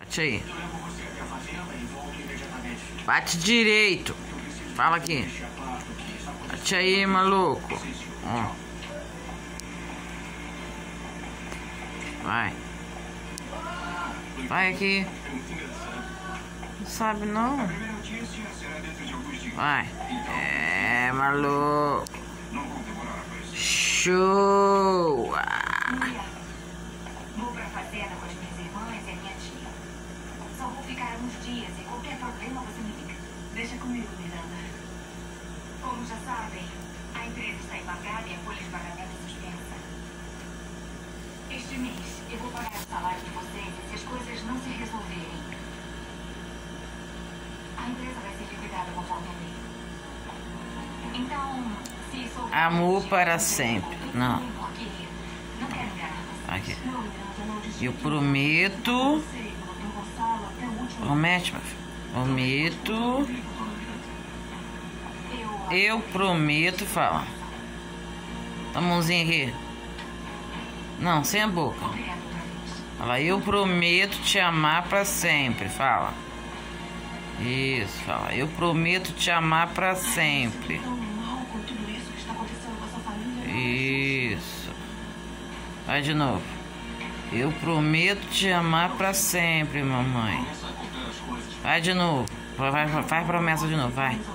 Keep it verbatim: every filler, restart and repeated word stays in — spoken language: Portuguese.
Bate aí. Bate direito. Fala aqui. Bate aí, maluco. Ó. Vai. Vai aqui. Não sabe não? Vai. É, maluco. Show. Vou pra fazenda com as minhas irmãs e a minha tia. Só vou ficar uns dias e qualquer problema você me liga. Deixa comigo, Miranda. Como já sabem, a empresa está embargada e a folha de pagamento suspensa. Este mês eu vou pagar o salário de vocês e se as coisas não se resolverem, a empresa vai ser liquidada conforme a lei. Então, se isso... Amor para sempre. Não. Não quero enganar você. Aqui. Eu prometo. Promete, meu filho. Prometo. Eu prometo. Fala. Tá a mãozinha aqui. Não, sem a boca. Fala. Eu prometo te amar pra sempre. Fala. Isso. Fala. Eu prometo te amar pra sempre. Isso. Vai de novo. Eu prometo te amar pra sempre, mamãe. Vai de novo. Vai, vai, faz promessa de novo, vai.